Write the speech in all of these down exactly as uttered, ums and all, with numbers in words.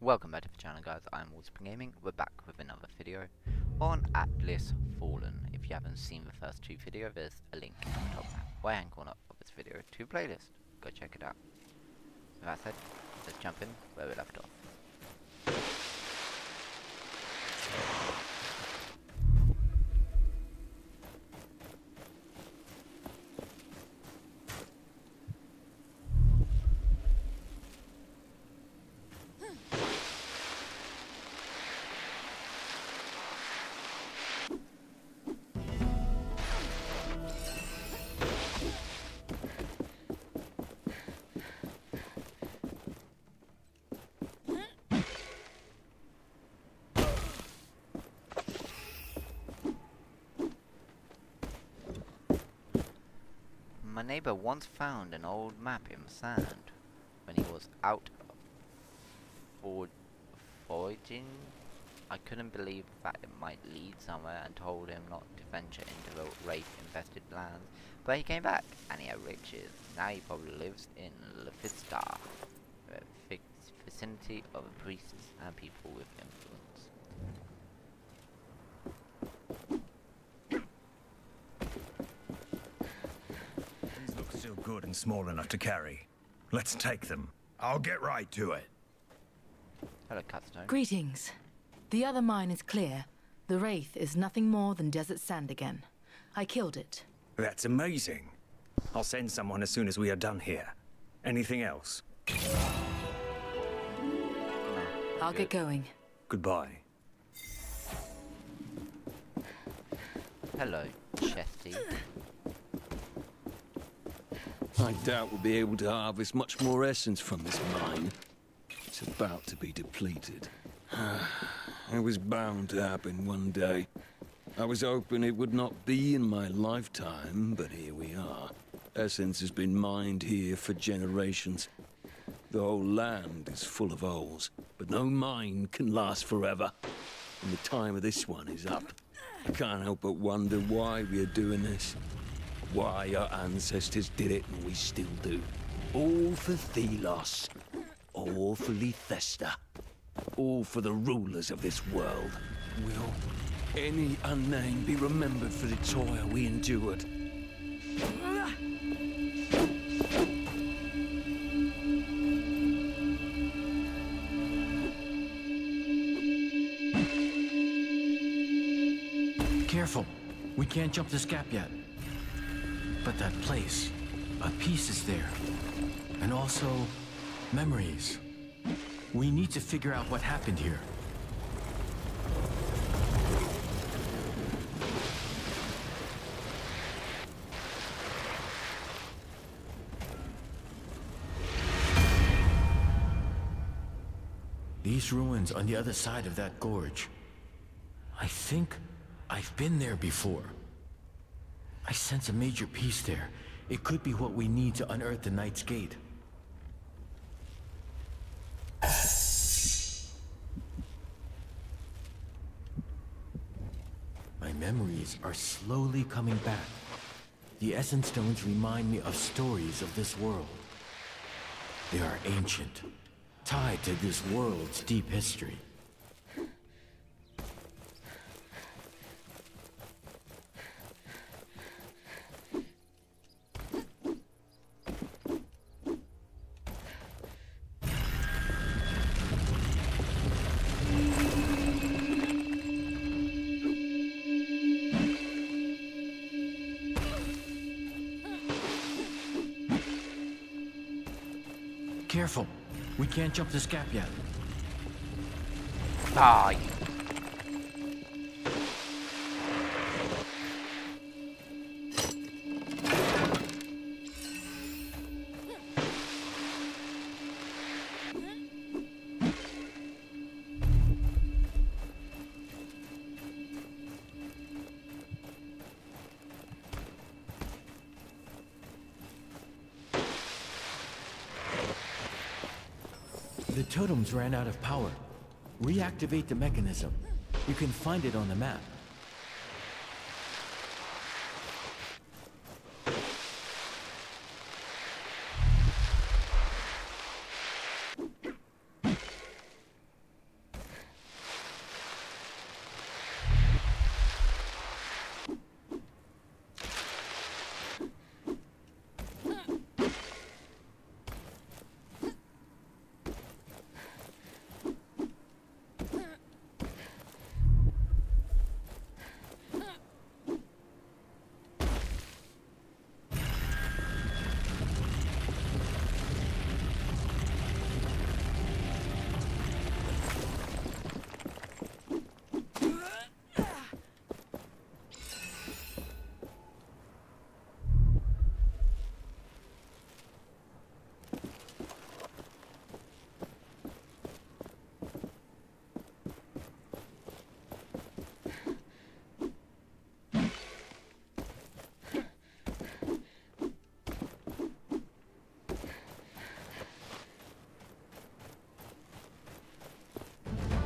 Welcome back to the channel, guys. I'm Wallspring Gaming. We're back with another video on Atlas Fallen. If you haven't seen the first two videos, there's a link in the top right hand corner of this video to playlist. Go check it out. With that said, let's jump in where we left off. My neighbour once found an old map in the sand when he was out for foraging. I couldn't believe that it might lead somewhere and told him not to venture into the wraith-infested lands. But he came back and he had riches. Now he probably lives in Lefistar, the vicinity of priests and people with influence. Still good and small enough to carry. Let's take them. I'll get right to it. Hello, Cutstone. Greetings. The other mine is clear. The Wraith is nothing more than desert sand again. I killed it. That's amazing. I'll send someone as soon as we are done here. Anything else? No. I'll Good. get going. Goodbye. Hello, Chesty. I doubt we'll be able to harvest much more essence from this mine. It's about to be depleted. It was bound to happen one day. I was hoping it would not be in my lifetime, but here we are. Essence has been mined here for generations. The whole land is full of holes, but no mine can last forever. And the time of this one is up. I can't help but wonder why we are doing this. Why our ancestors did it and we still do. All for Thelos. All for Lethesta. All for the rulers of this world. Will any unnamed be remembered for the toil we endured? Careful. We can't jump this gap yet. But that place, a piece is there. And also, memories. We need to figure out what happened here. These ruins on the other side of that gorge. I think I've been there before. I sense a major piece there. It could be what we need to unearth the Knight's Gate. My memories are slowly coming back. The Essence Stones remind me of stories of this world. They are ancient, tied to this world's deep history. Careful. We can't jump this gap yet. Ah, you. The totems ran out of power. Reactivate the mechanism. You can find it on the map.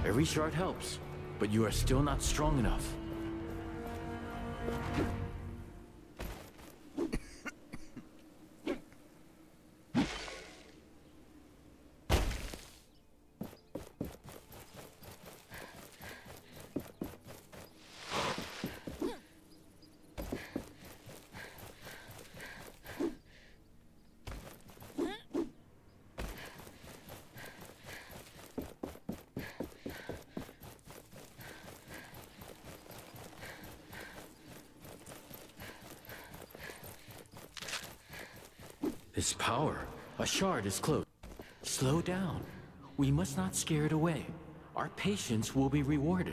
Every shard helps, but you are still not strong enough. This power. A shard is close. Slow down. We must not scare it away. Our patience will be rewarded.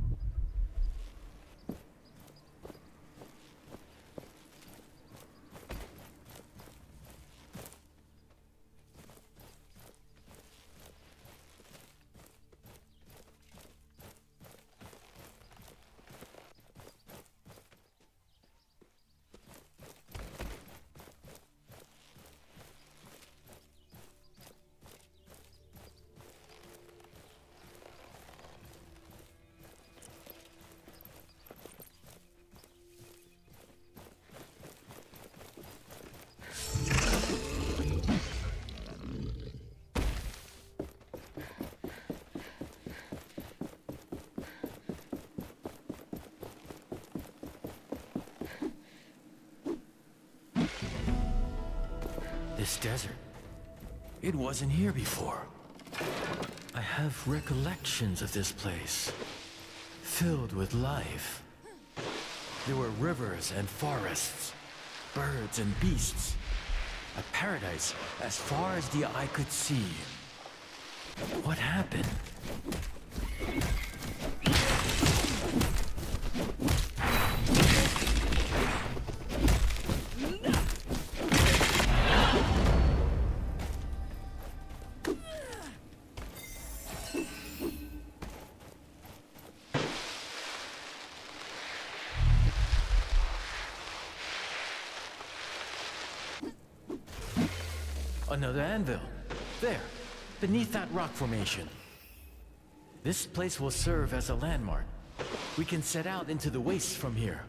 This desert. It wasn't here before. I have recollections of this place, filled with life. There were rivers and forests, birds and beasts. A paradise as far as the eye could see. What happened? Another anvil. There, beneath that rock formation. This place will serve as a landmark. We can set out into the wastes from here.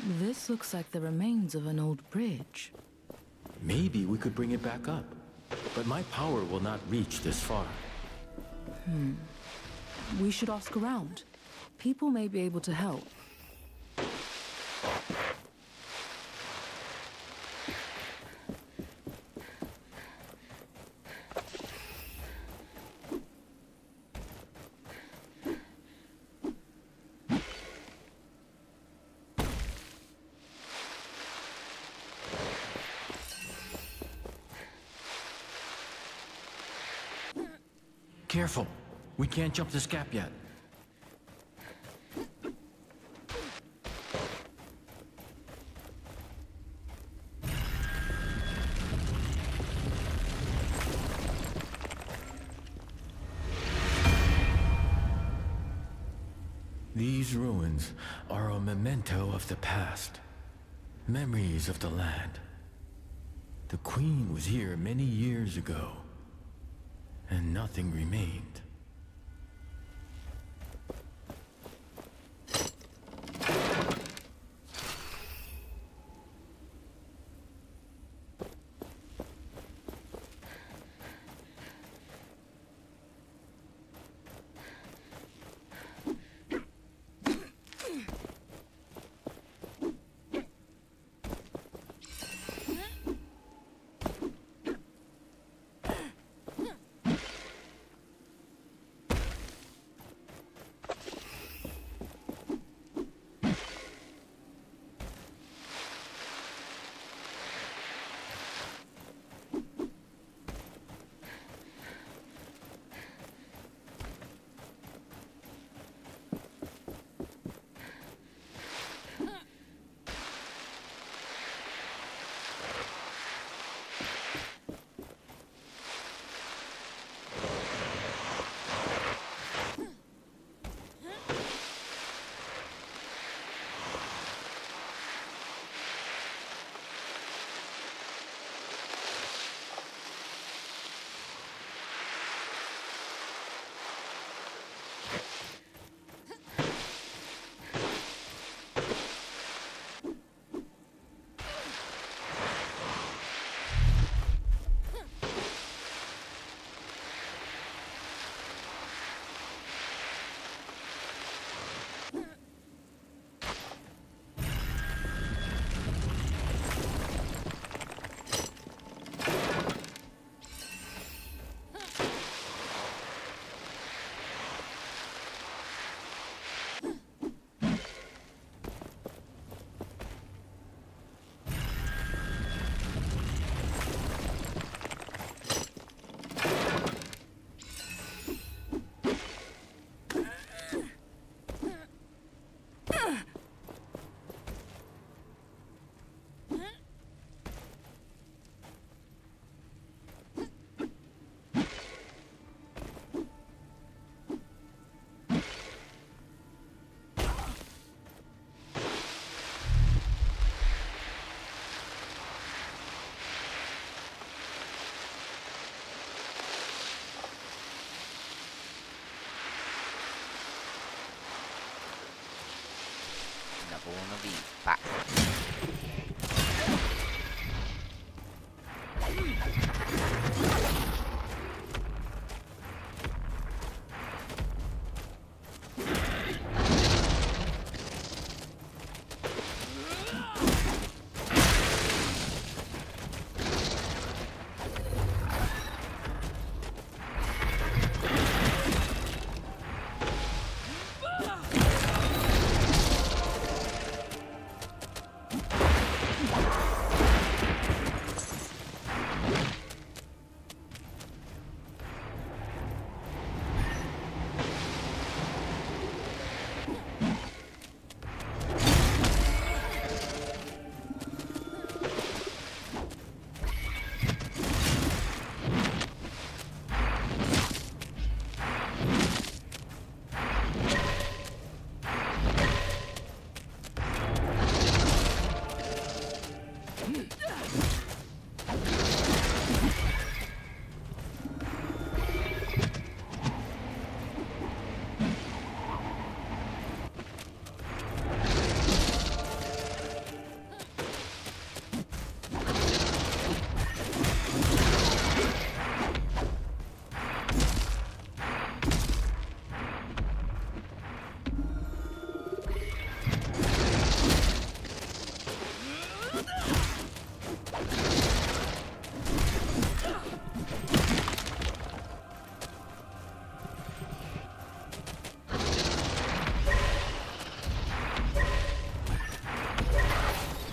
This looks like the remains of an old bridge. Maybe we could bring it back up. But my power will not reach this far. Hmm. We should ask around. People may be able to help. Careful. We can't jump this gap yet. These ruins are a memento of the past. Memories of the land. The Queen was here many years ago. And nothing remained. Another one of these back.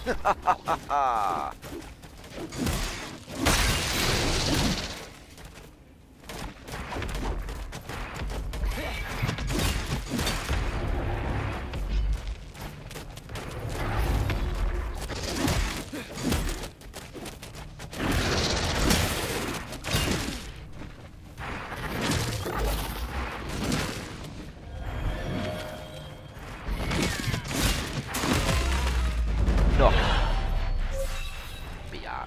No. Biatch.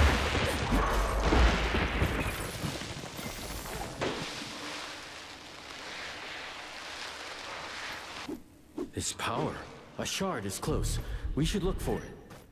It's power. A shard is close. We should look for it.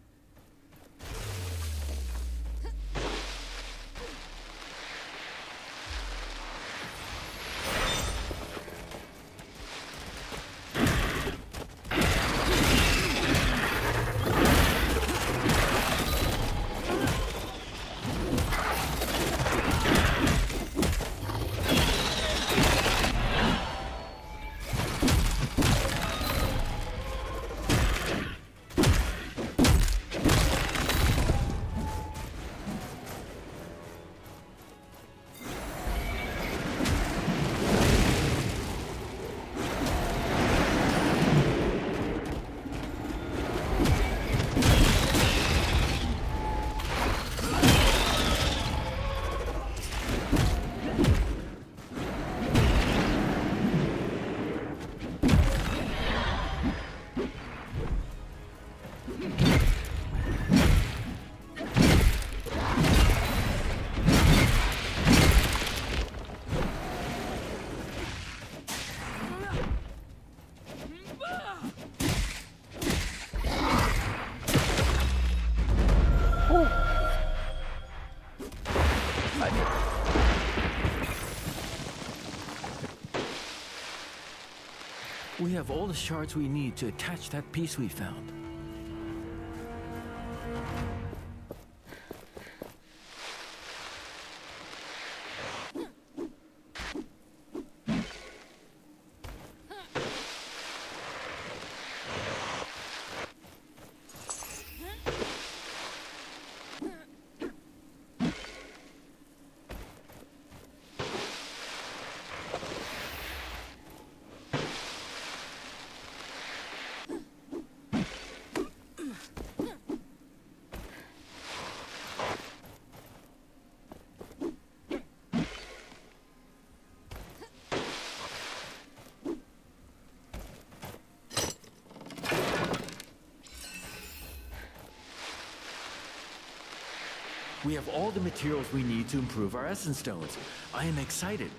We have all the shards we need to attach that piece we found. We have all the materials we need to improve our essence stones. I am excited.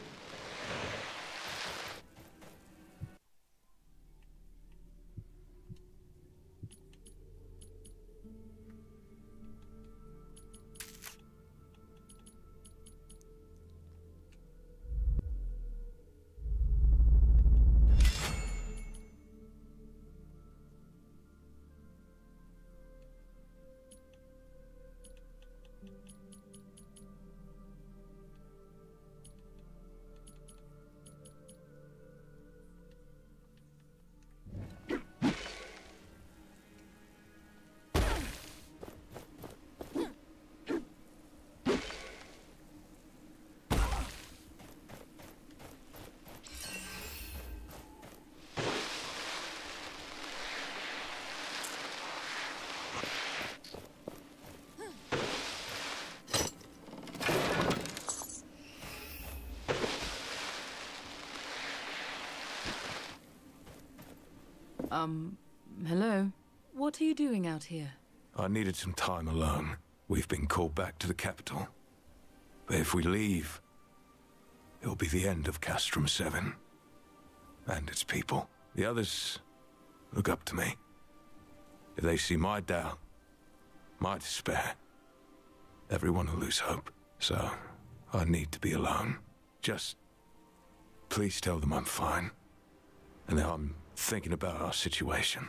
Um, hello? What are you doing out here? I needed some time alone. We've been called back to the capital. But if we leave, it'll be the end of Castrum seven. And its people. The others look up to me. If they see my doubt, my despair, everyone will lose hope. So, I need to be alone. Just please tell them I'm fine. And that I'm thinking about our situation.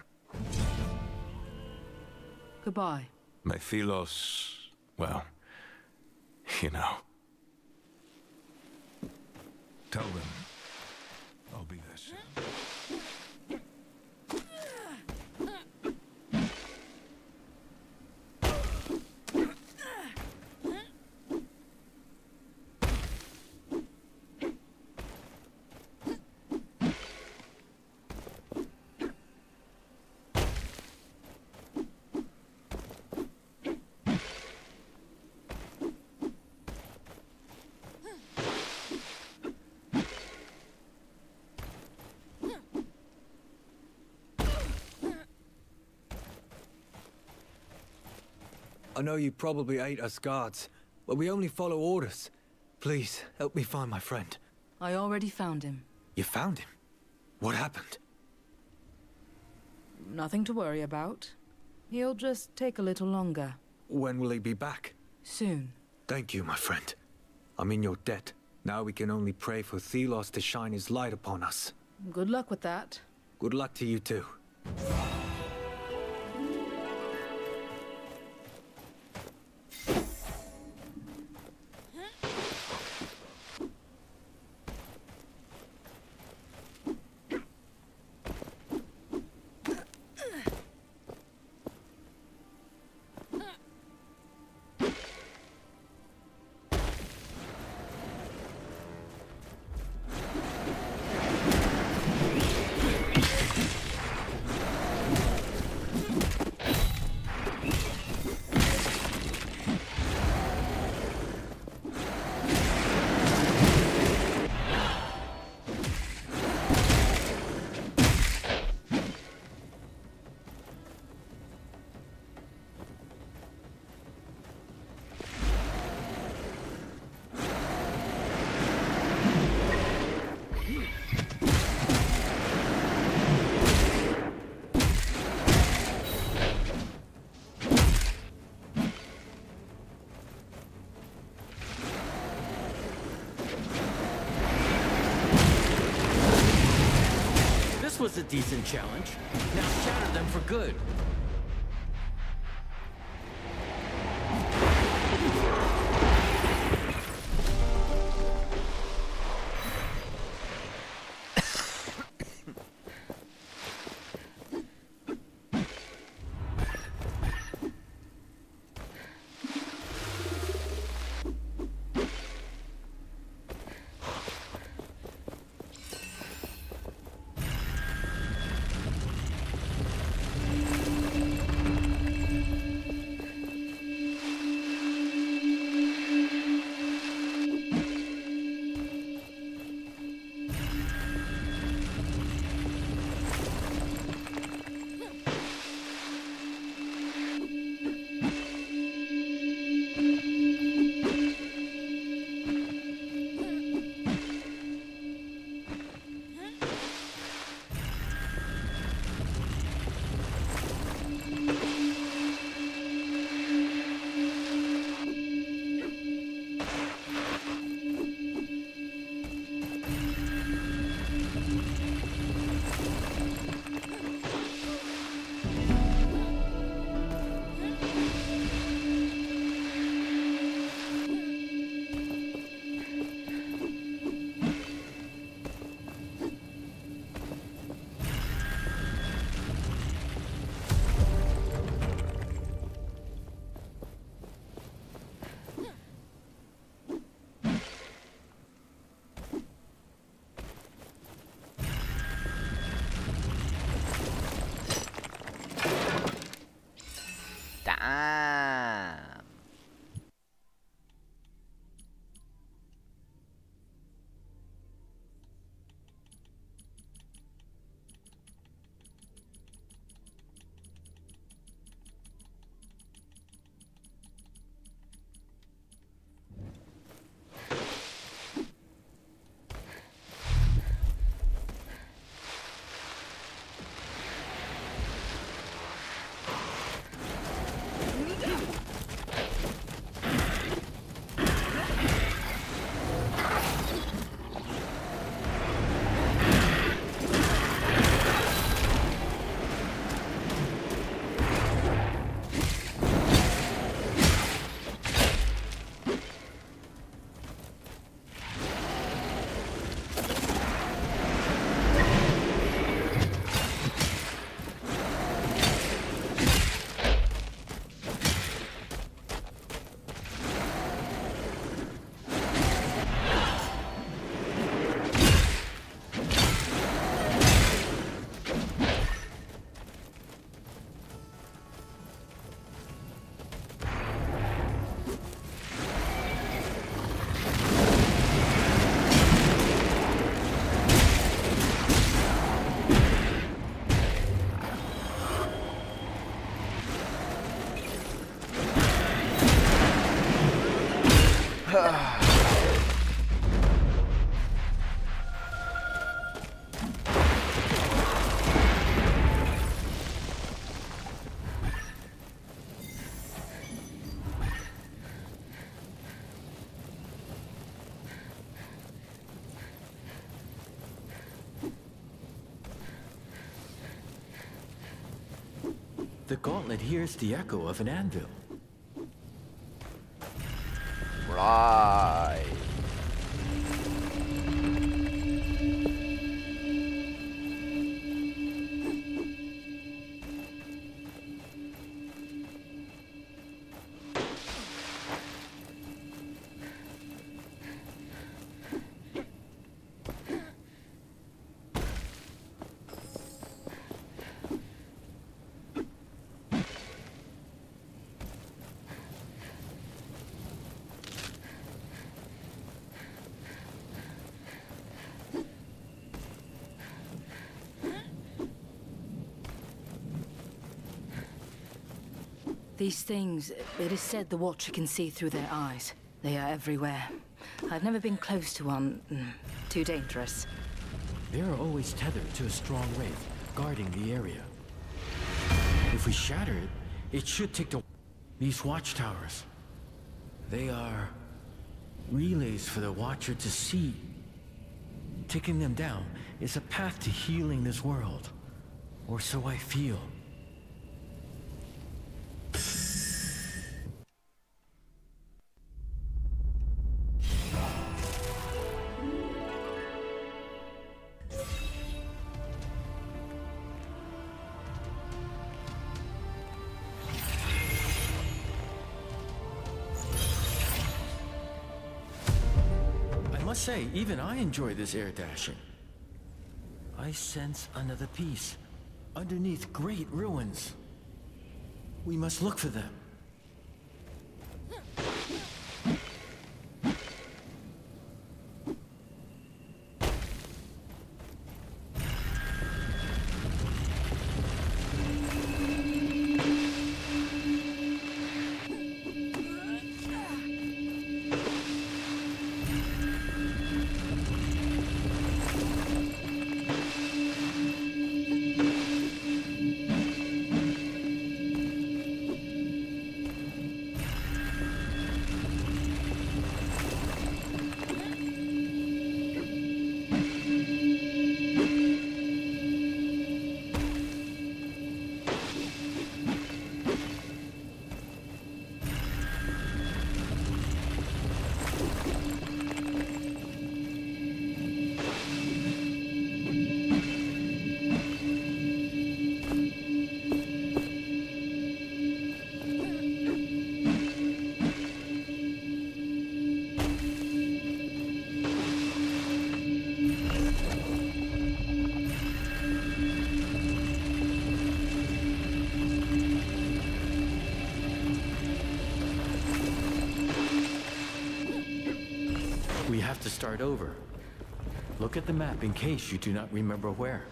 Goodbye. Mephilos, well, you know. Tell them I'll be there soon. I know you probably hate us guards, but we only follow orders. Please, help me find my friend. I already found him. You found him? What happened? Nothing to worry about. He'll just take a little longer. When will he be back? Soon. Thank you, my friend. I'm in your debt. Now we can only pray for Thelos to shine his light upon us. Good luck with that. Good luck to you too. Was a decent challenge. Now shatter them for good. The gauntlet hears the echo of an anvil. Right. These things, it is said the Watcher can see through their eyes. They are everywhere. I've never been close to one. Mm, too dangerous. They are always tethered to a strong wraith, guarding the area. If we shatter it, it should take the... These watchtowers. They are... relays for the Watcher to see. Taking them down is a path to healing this world. Or so I feel. I must say, even I enjoy this air dashing. I sense another piece, underneath great ruins. We must look for them. We have to start over. Look at the map in case you do not remember where.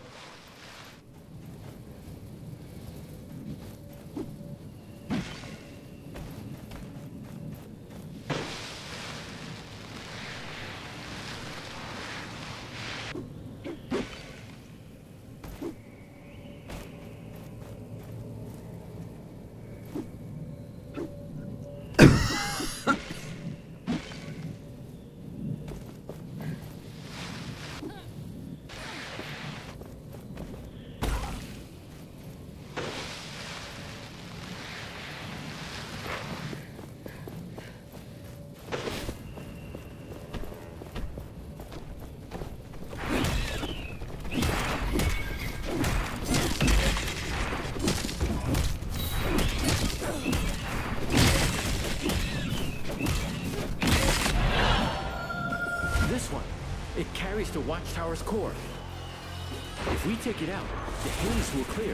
The watchtower's core. If we take it out, the haze will clear.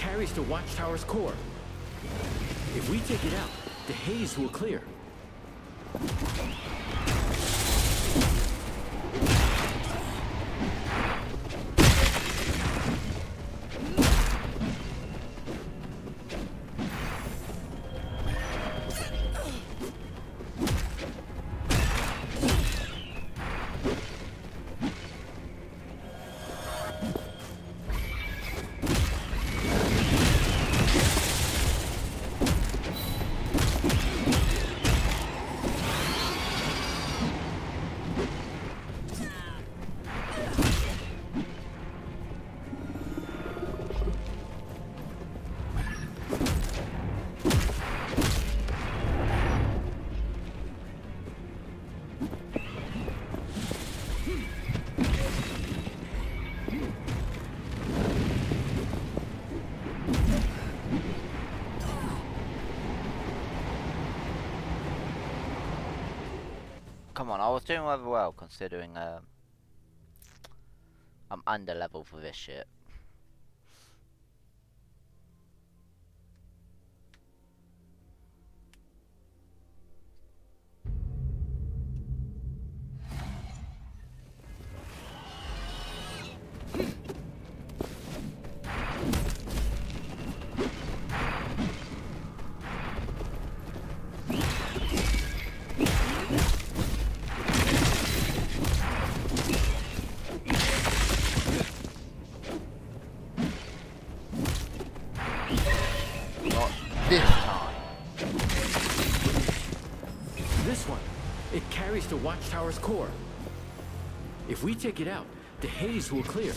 carries the Watchtower's core. If we take it out, the haze will clear. Come on, I was doing rather well considering um, I'm under level for this shit. This time. This one, it carries the Watchtower's core. If we take it out, the haze will clear.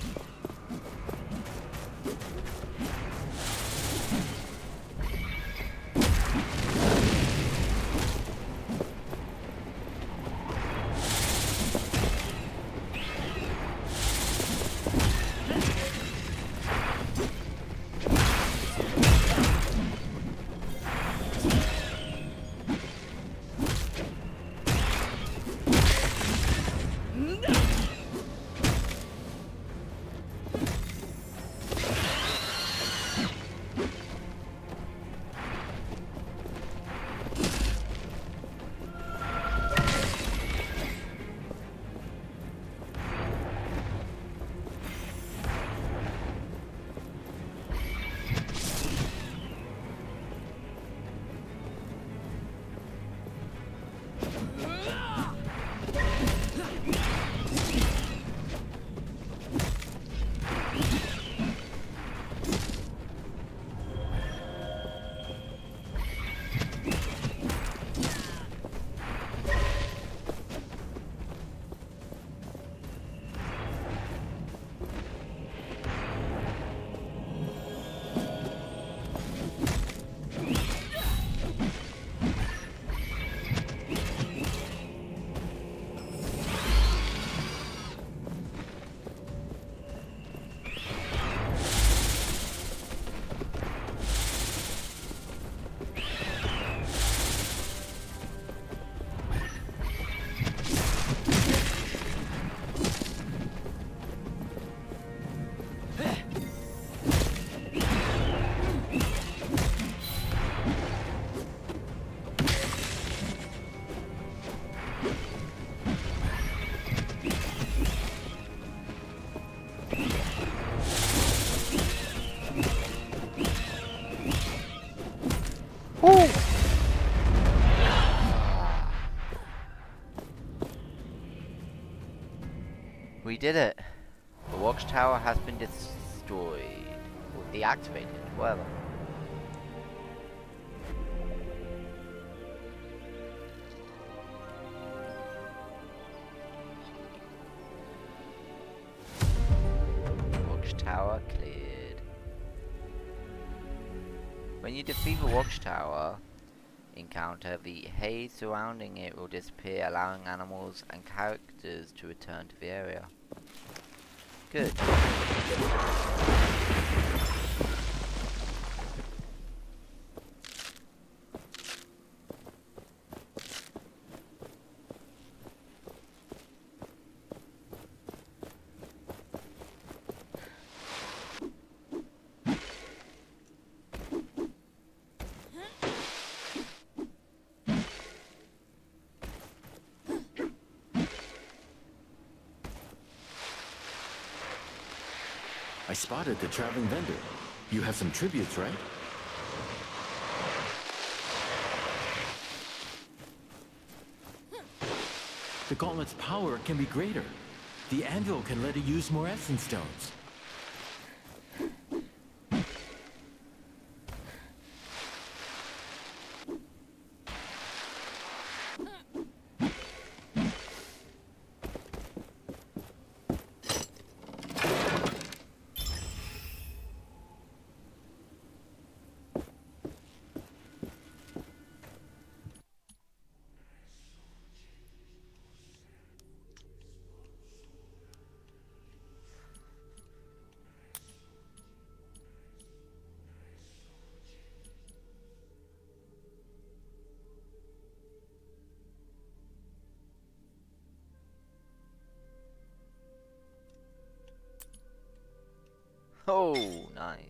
We did it. The watchtower has been destroyed. Or deactivated, whatever. Watchtower cleared. When you defeat the watchtower encounter, the haze surrounding it will disappear, allowing animals and characters to return to the area. Good. I spotted the traveling vendor. You have some tributes, right? The gauntlet's power can be greater. The anvil can let it use more essence stones. Oh, nice.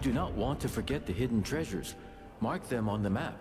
do not want to forget the hidden treasures. Mark them on the map.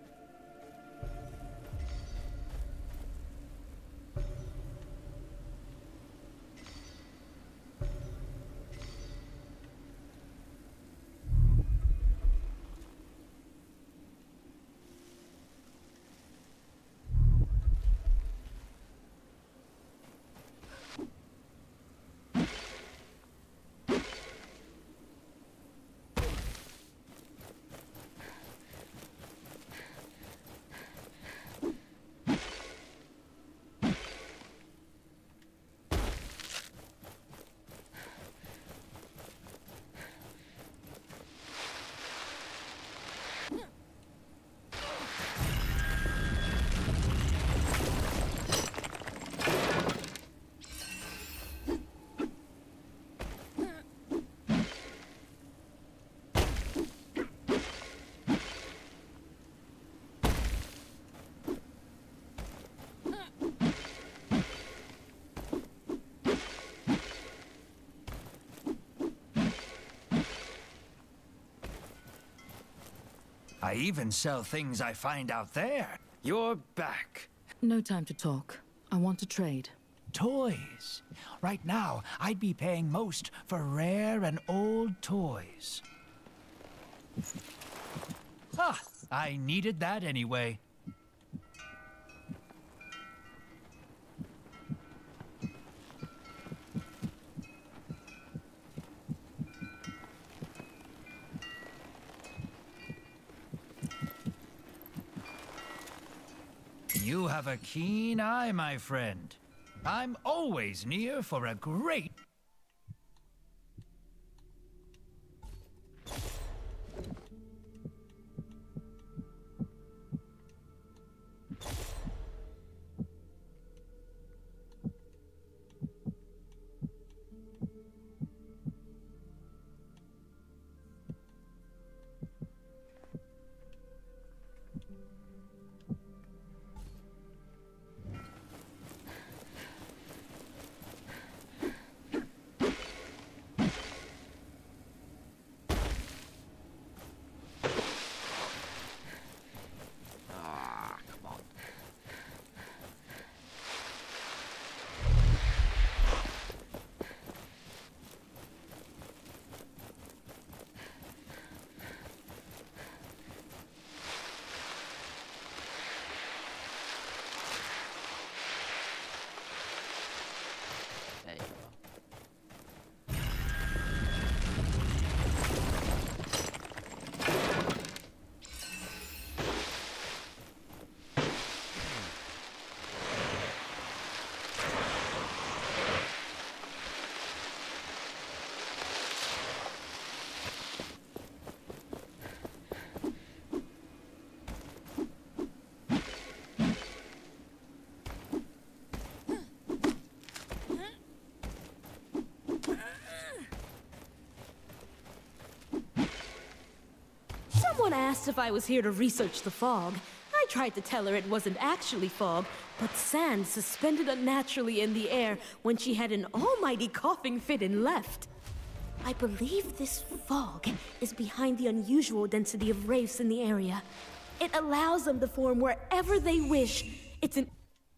I even sell things I find out there. You're back. No time to talk. I want to trade. Toys. Right now, I'd be paying most for rare and old toys. Ah, I needed that anyway. You have a keen eye, my friend. I'm always near for a great... Someone asked if I was here to research the fog. I tried to tell her it wasn't actually fog, but sand suspended unnaturally in the air when she had an almighty coughing fit and left. I believe this fog is behind the unusual density of wraiths in the area. It allows them to form wherever they wish. It's an...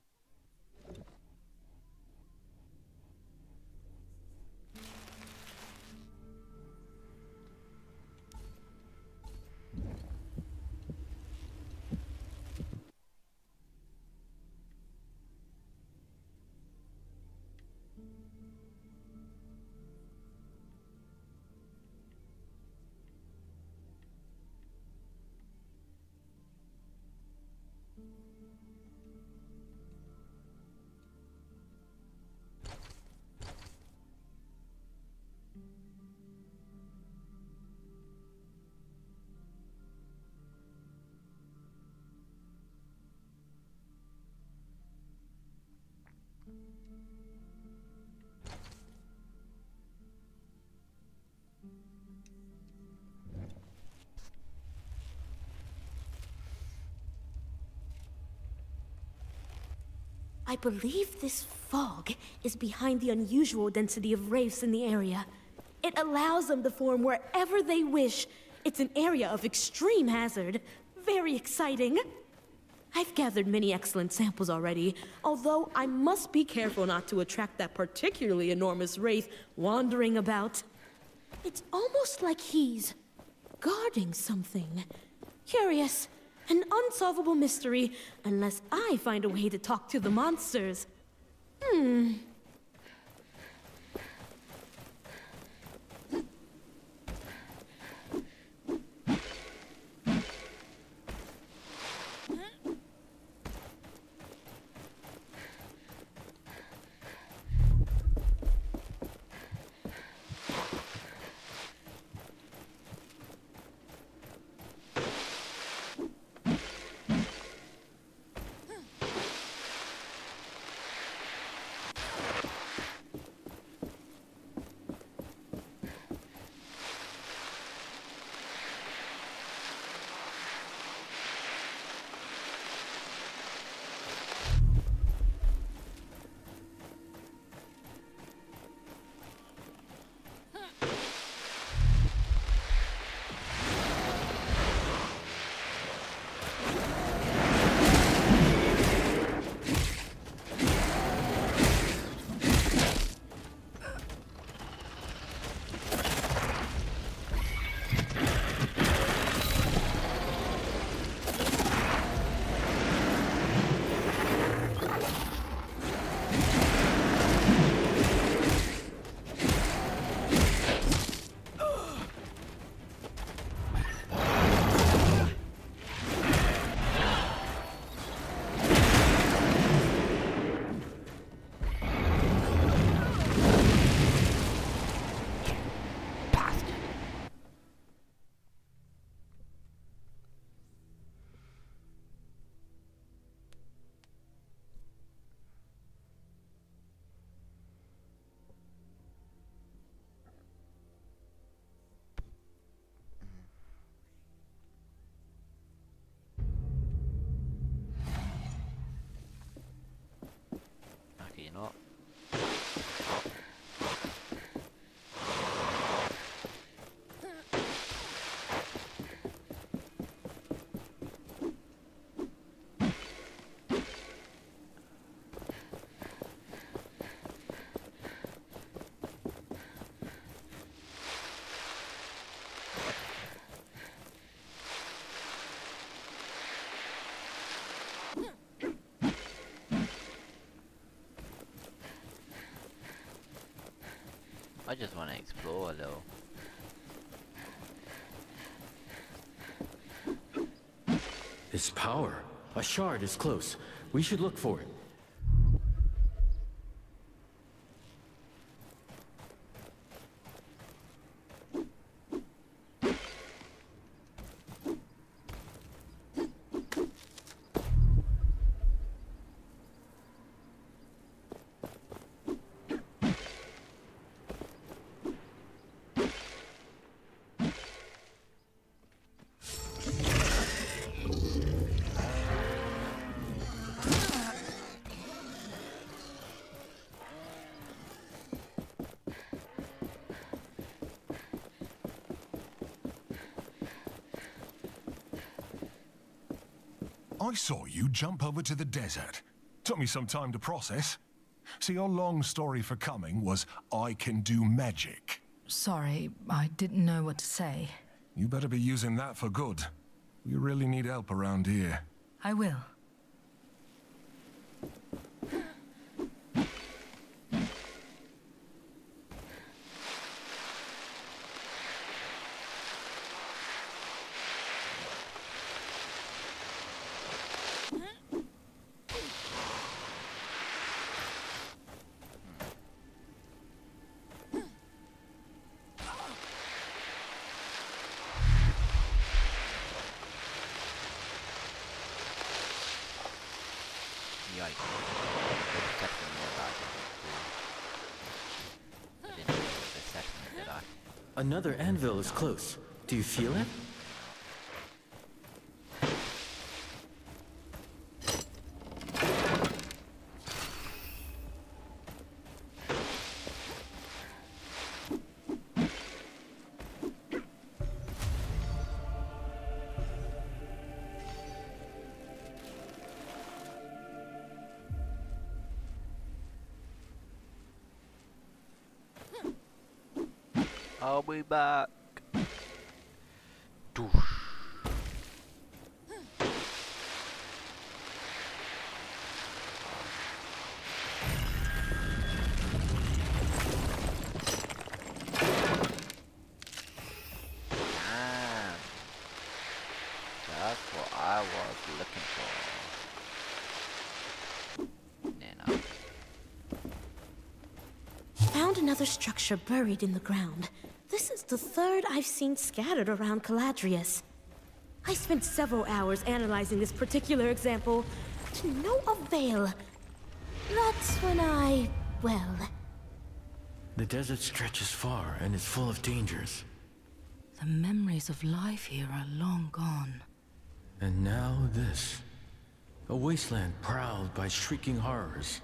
I believe this fog is behind the unusual density of wraiths in the area. It allows them to form wherever they wish. It's an area of extreme hazard. Very exciting. I've gathered many excellent samples already, although I must be careful not to attract that particularly enormous wraith wandering about. It's almost like he's guarding something. Curious. An unsolvable mystery, unless I find a way to talk to the monsters. Hmm. Okay, you know what? I just want to explore a little. Its power. A shard is close. We should look for it. I saw you jump over to the desert. Took me some time to process. See, your long story for coming was, I can do magic. Sorry, I didn't know what to say. You better be using that for good. We really need help around here. I will. Another anvil is close. Do you feel it? I'll be back. Doosh. Damn. That's what I was looking for. Nana. Found another structure buried in the ground. This is the third I've seen scattered around Caladrius. I spent several hours analyzing this particular example, to no avail. That's when I, well... The desert stretches far and is full of dangers. The memories of life here are long gone. And now this. A wasteland prowled by shrieking horrors.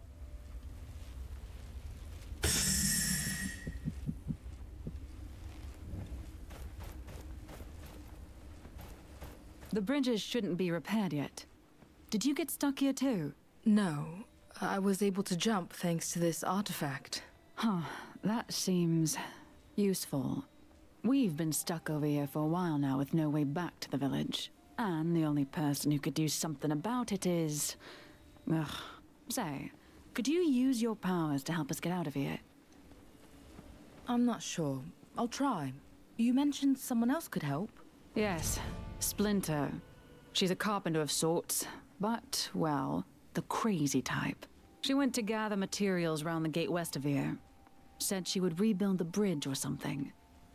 The bridges shouldn't be repaired yet. Did you get stuck here too? No, I was able to jump thanks to this artifact. Huh, that seems useful. We've been stuck over here for a while now with no way back to the village. And the only person who could do something about it is... Ugh. Say, could you use your powers to help us get out of here? I'm not sure. I'll try. You mentioned someone else could help? Yes, Splinter. She's a carpenter of sorts, but, well, the crazy type. She went to gather materials around the gate west of here. Said she would rebuild the bridge or something.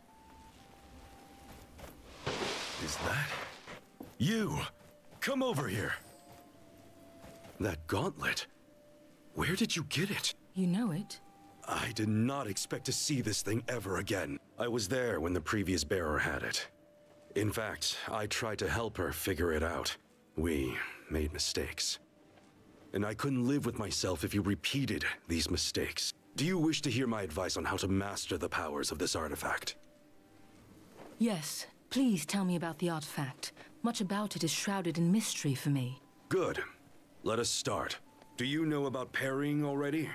Is that... you? Come over here. That gauntlet. Where did you get it? You know it? I did not expect to see this thing ever again. I was there when the previous bearer had it. In fact, I tried to help her figure it out. We made mistakes. And I couldn't live with myself if you repeated these mistakes. Do you wish to hear my advice on how to master the powers of this artifact? Yes. Please tell me about the artifact. Much about it is shrouded in mystery for me. Good. Let us start. Do you know about parrying already?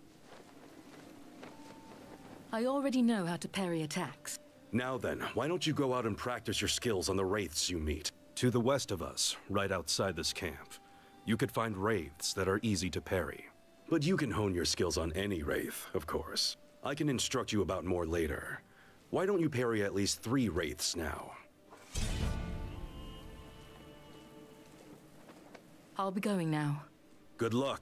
I already know how to parry attacks. Now then, why don't you go out and practice your skills on the wraiths you meet? To the west of us, right outside this camp, you could find wraiths that are easy to parry. But you can hone your skills on any wraith, of course. I can instruct you about more later. Why don't you parry at least three wraiths now? I'll be going now. Good luck.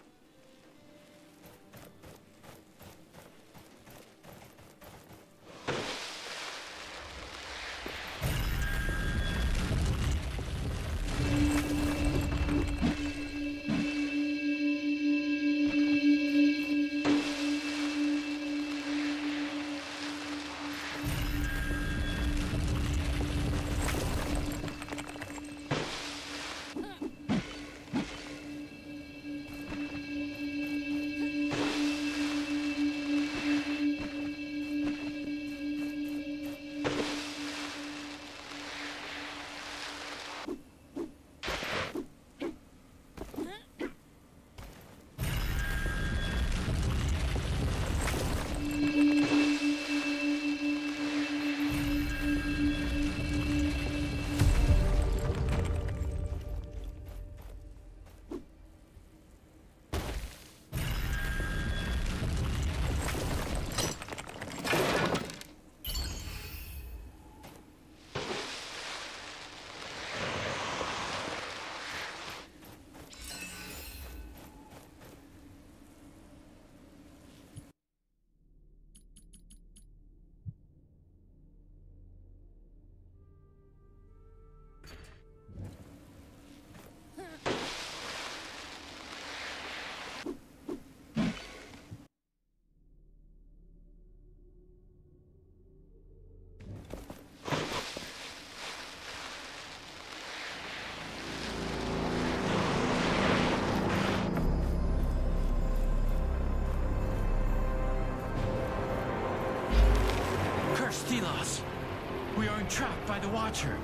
Stelos! We are entrapped by the Watcher.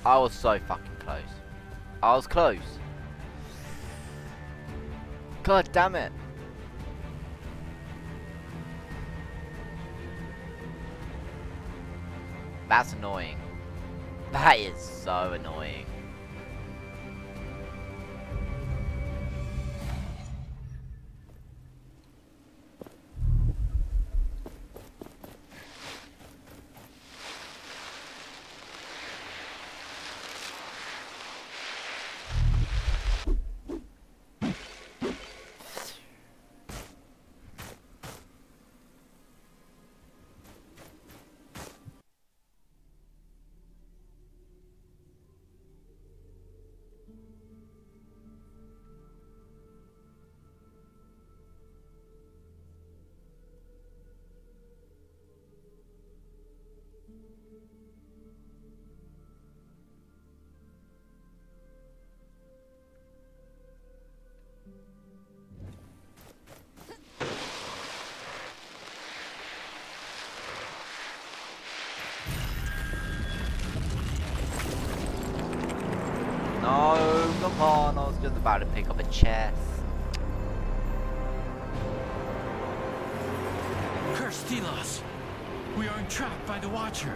I was so fucking close. I was close. God damn it. That's annoying. That is so annoying. No, come on, I was just about to pick up a chest. Curse Telos! We are entrapped by the Watcher.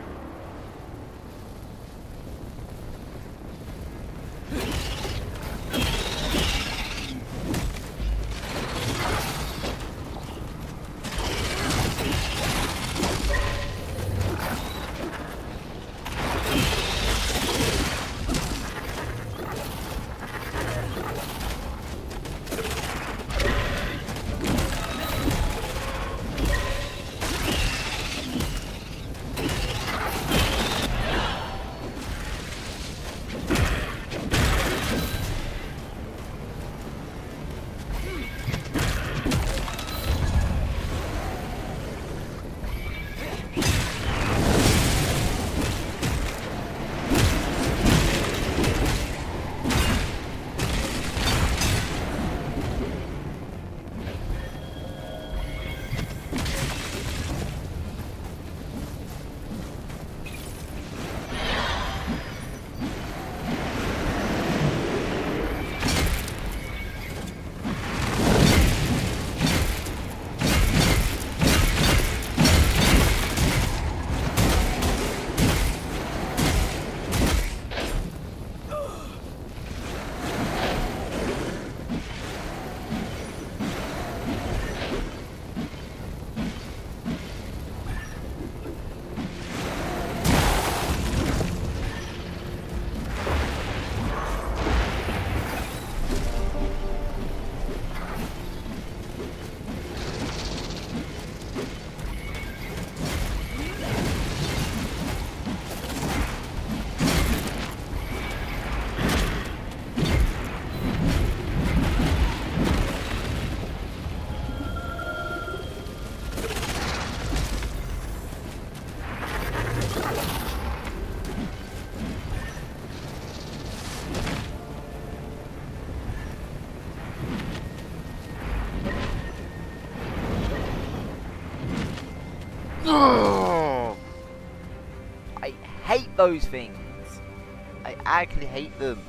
Ugh. I hate those things. I actually hate them.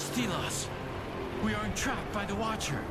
Curse Telos! We are entrapped by the Watcher.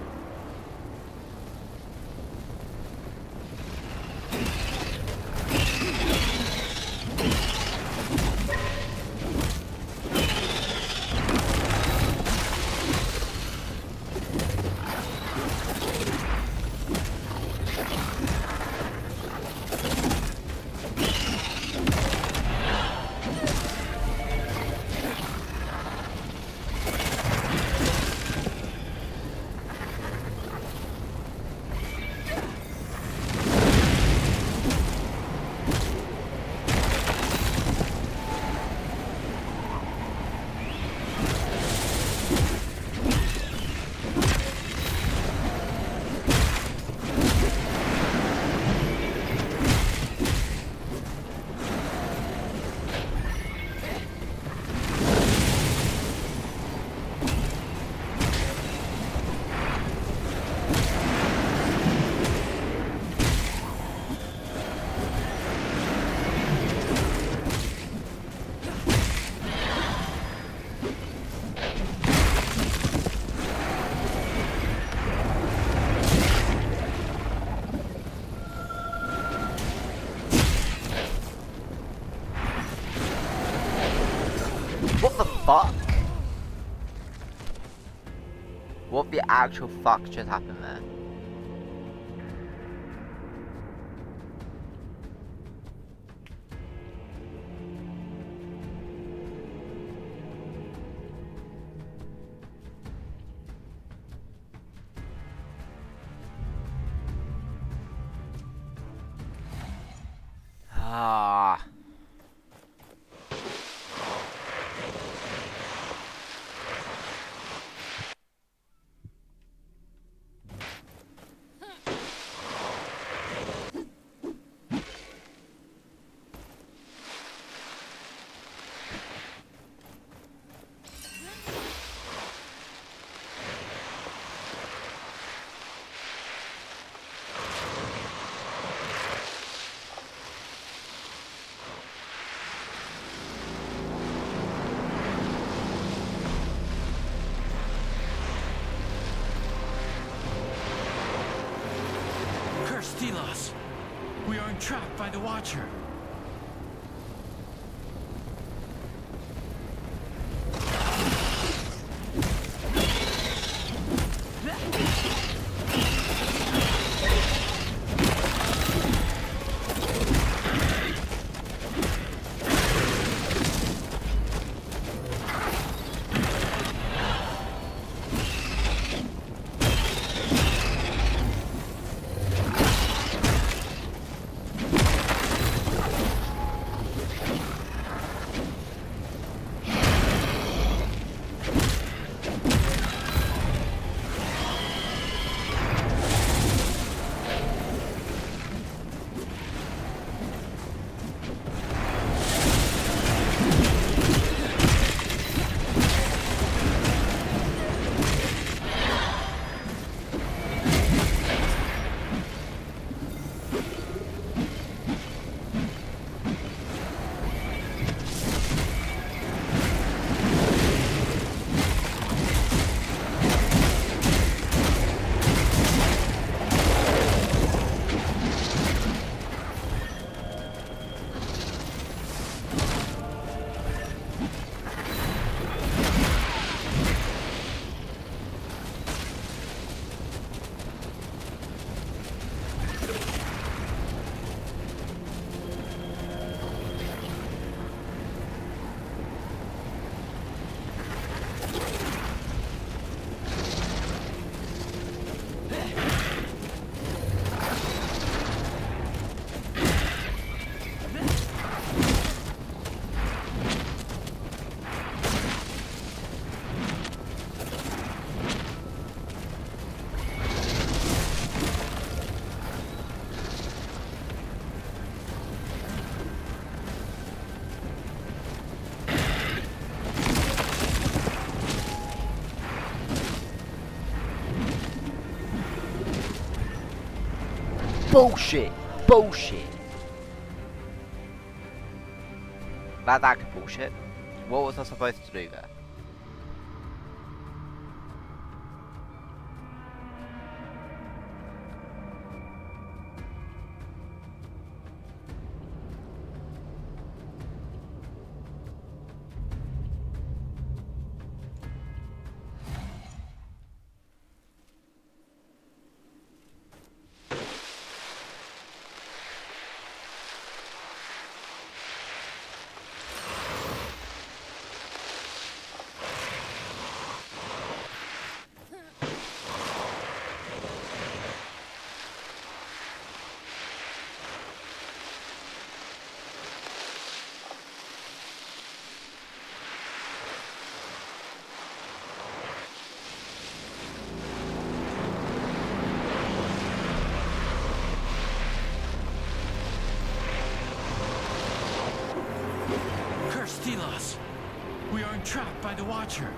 Fuck? What the actual fuck just happened there? Ah. Telos, we are entrapped by the Watcher. Bullshit! Bullshit! That that bullshit. What was I supposed to do there? We are entrapped by the Watcher.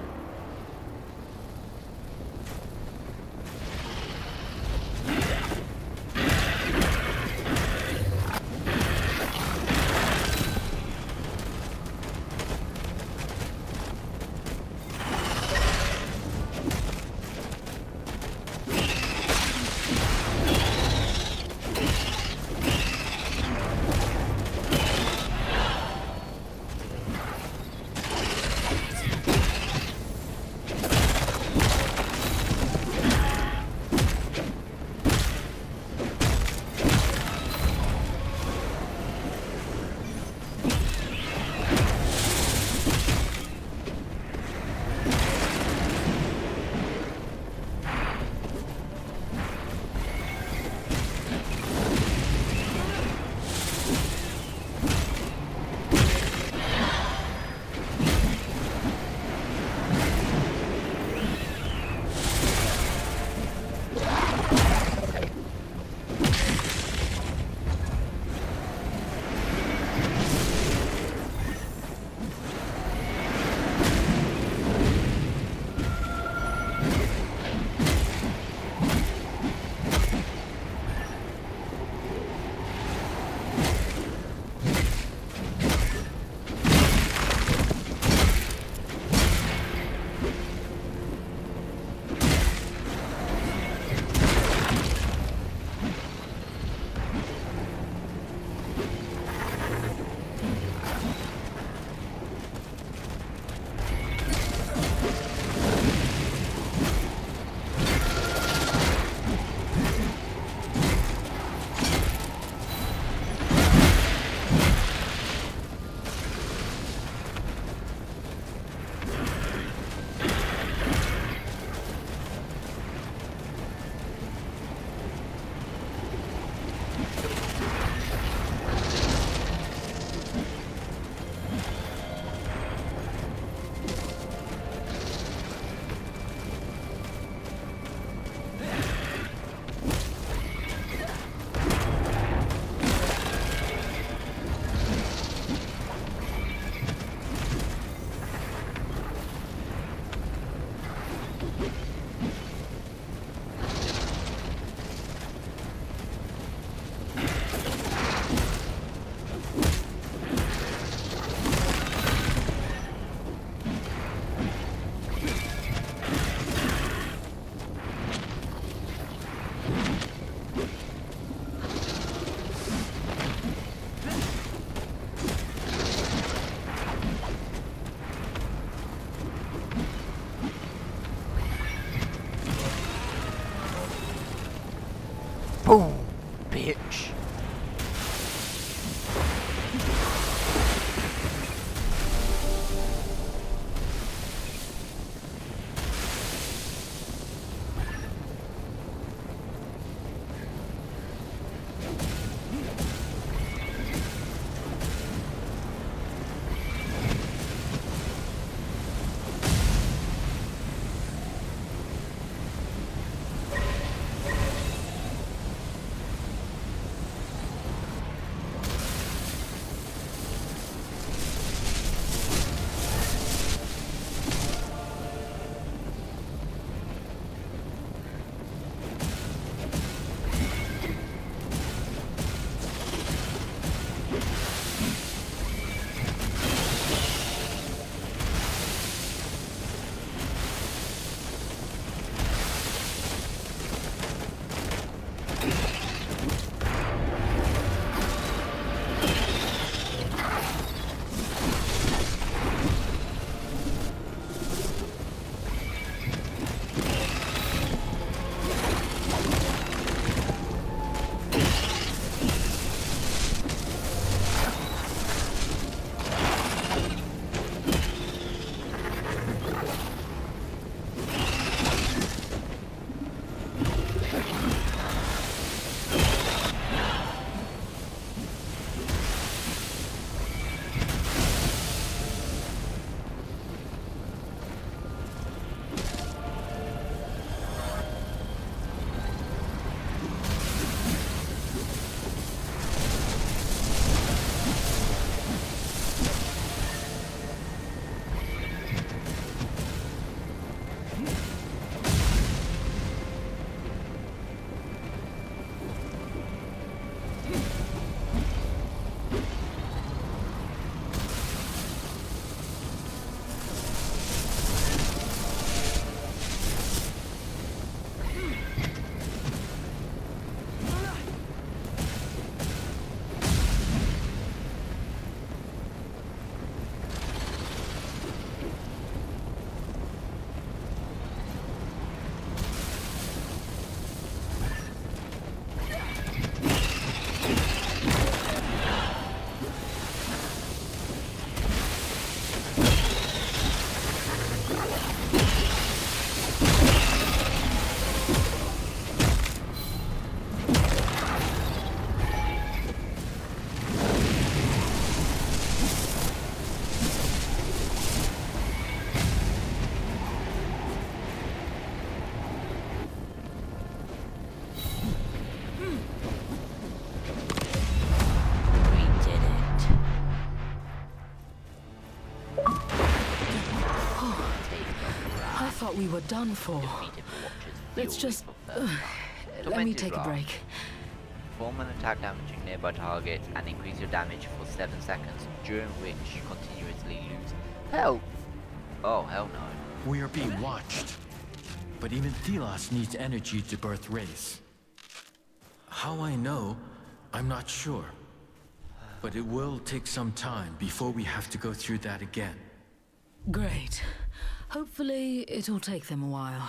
thought we were done for. Defeated the Watcher's Let's fury just... for the first time. let Torment me is take a wrong. break. Perform an attack damaging nearby targets and increase your damage for seven seconds, during which you continuously lose health. Oh, hell no. We are being watched. But even Thelos needs energy to birth Wraiths. How I know, I'm not sure. But it will take some time before we have to go through that again. Great. Hopefully, it'll take them a while.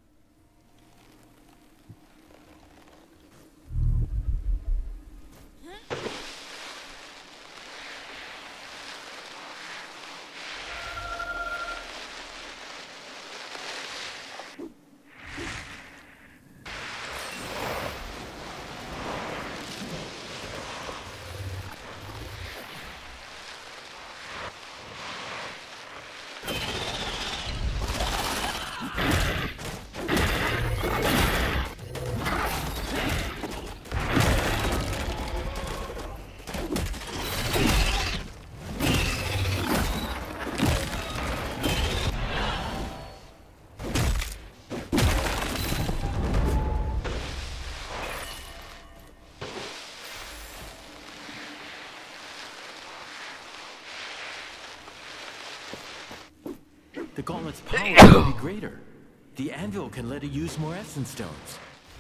The gauntlet's power will be greater. The anvil can let it use more essence stones.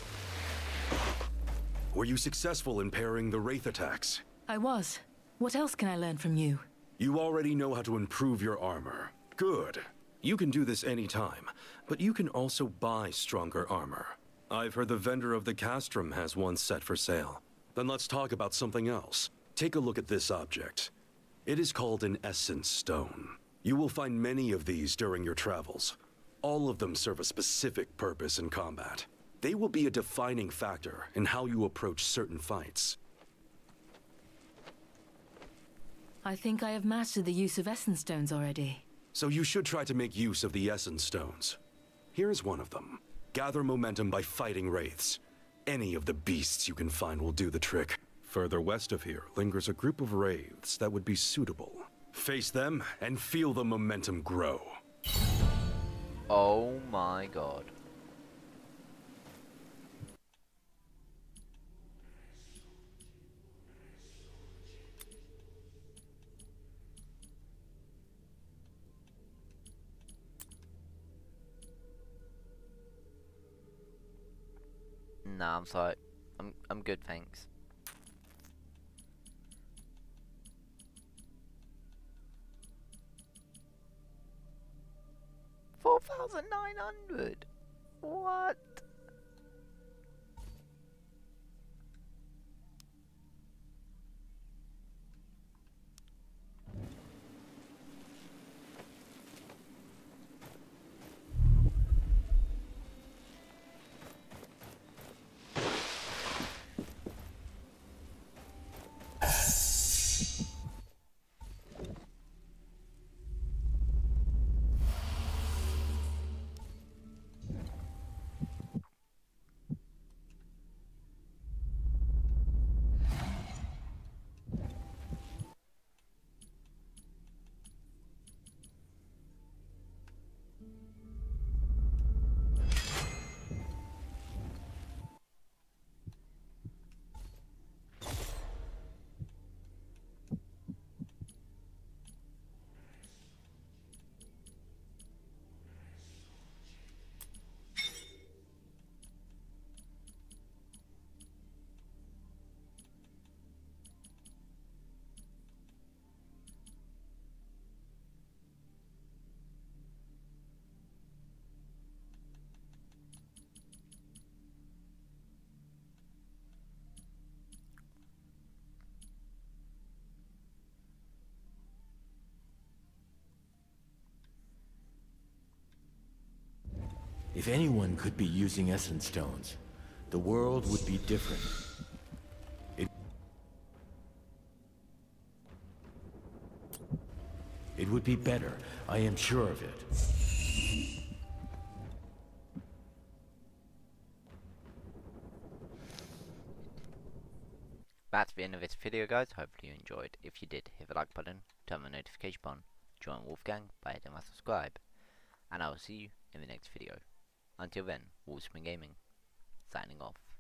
Were you successful in parrying the Wraith attacks? I was. What else can I learn from you? You already know how to improve your armor. Good. You can do this anytime, but you can also buy stronger armor. I've heard the vendor of the Castrum has one set for sale. Then let's talk about something else. Take a look at this object. It is called an Essence Stone. You will find many of these during your travels. All of them serve a specific purpose in combat. They will be a defining factor in how you approach certain fights. I think I have mastered the use of Essence Stones already. So you should try to make use of the Essence Stones. Here's one of them. Gather momentum by fighting Wraiths. Any of the beasts you can find will do the trick. Further west of here lingers a group of Wraiths that would be suitable. Face them and feel the momentum grow. Oh my god. Nah, I'm sorry. I'm I'm good, thanks. Four thousand nine hundred. What? If anyone could be using Essence Stones, the world would be different. It, it would be better, I am sure of it. That's the end of this video, guys. Hopefully you enjoyed. If you did, hit the like button, turn the notification on, join Wolfgang by hitting that subscribe. and I will see you in the next video. Until then, Wolfsman Gaming, signing off.